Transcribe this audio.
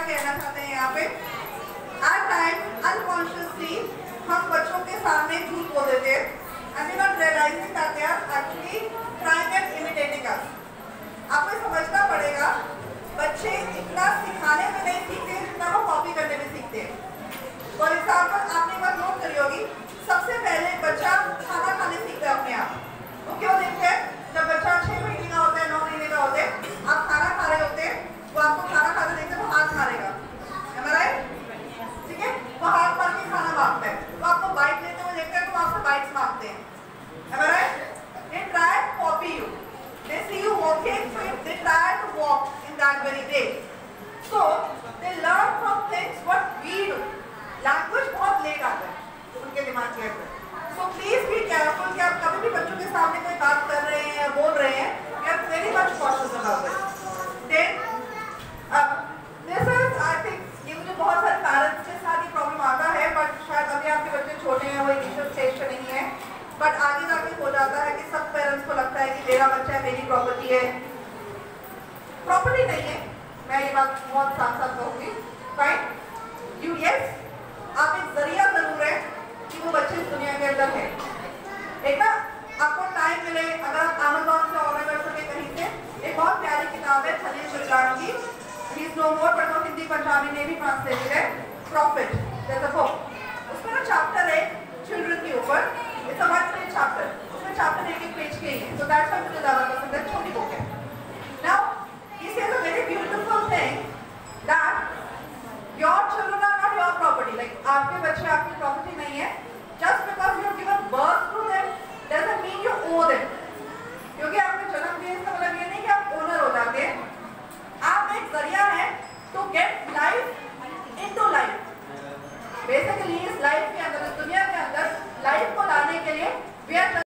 कहना चाहते हैं यहाँ पे, at times unconsciously हम बच्चों के सामने झूठ बोल देते हैं and we not realizing that they are actually trying and imitating us. आपको समझना पड़ेगा, बच्चे इतना सिखाने में नहीं सीखते जितना वो कॉपी करने में सीखते हैं। फॉर एग्जाम्पल आपने एक बार नोट करी होगी, सबसे पहले बच्चा खाना खाने सीखता है अपने आप। वो क्यों देखते हैं? जब बच्चा 6 महीने का होता है, 9 महीने का होता है, आप खाना खा रहे होते हैं, वो आपको खाना खाते देखते हैं, वो हाथ मारेगा, ठीक है? वो हाथ मार के खाना मांगता है, वो आपको बाइट लेते हुए देखते हैं तो वो आपसे बाइट्स मांगते हैं, They try to copy you. They see you walking, so they try to walk in that very way. So they learn from things what we do. Language बहुत लेट आता है उनके दिमाग के अंदर। So please be careful कि आप कभी भी बच्चों के सामने कोई बात कर रहे हैं या बोल रहे हैं, you are very much cautious about it. Then this is I think ये मुझे बहुत सारे पेरेंट्स के साथ ये प्रॉब्लम आता है, बट शायद अभी आपके बच्चे छोटे हैं, वो इनिशियल स्टेज पे नहीं है, बट आगे जाके हो जाता है कि सब पेरेंट्स को लगता है कि मेरा बच्चा है, मेरी प्रॉपर्टी है। प्रॉपर्टी नहीं है, मैं ये बात बहुत साफ साफ कहूँगी, फाइन यू यस, आप एक जरिया जरूर है कि वो बच्चे इस दुनिया के अंदर है। एक ना आपको टाइम मिले, अगर आप अमेज़न से ऑर्डर कर सके कहीं से, एक बहुत प्यारी किताब है खलील जिब्रान की, he is no more, but वो हिंदी पंजाबी में भी ट्रांसलेटेड है, प्रॉफिट जैसा बुक। उसमें ना चैप्टर है चिल्ड्रन के ऊपर, इट्स अ 1 पेज चैप्टर, उसमें चैप्टर एक पेज के ही है, तो दैट्स व्हाई मुझे ज़्यादा पसंद है, छोटी बुक है। Now he says a very beautiful thing that your children are not your property, like आपके बच्चे आपकी प्रॉपर्टी नहीं है। Just because you have given birth to them doesn't mean you owe them, क्योंकि आपने जन्म दिया इसका मतलब ये नहीं कि आप ओनर हो जाते हैं, आप एक जरिया है to get life into life. Basically इस लाइफ के अंदर, इस दुनिया